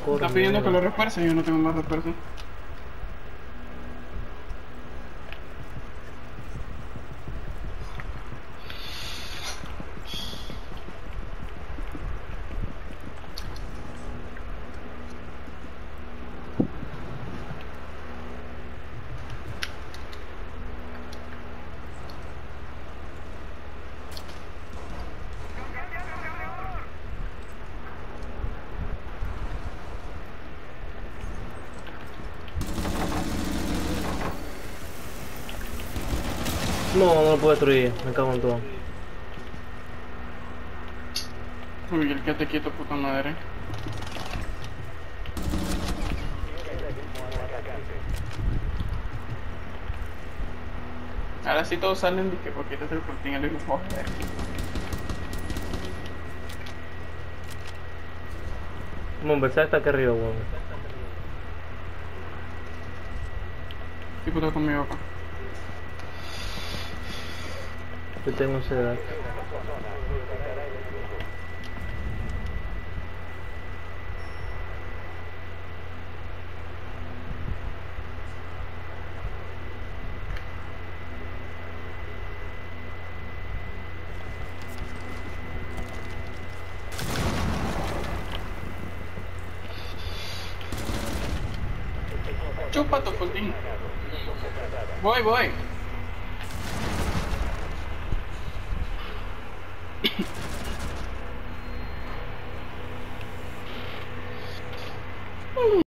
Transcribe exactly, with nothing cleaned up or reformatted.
Está pidiendo que lo refuerce y yo no tengo más refuerzo. No, no lo puedo destruir, me cago en todo. Uy, el quédate quieto, puta madre. Ahora sí todos salen de que porque este es el cortín, el hijo joder. Vamos, Versailles está aquí arriba, weón. ¿Qué puta conmigo acá? Yo tengo ese dato. Chupa tu cortín. Voy, voy.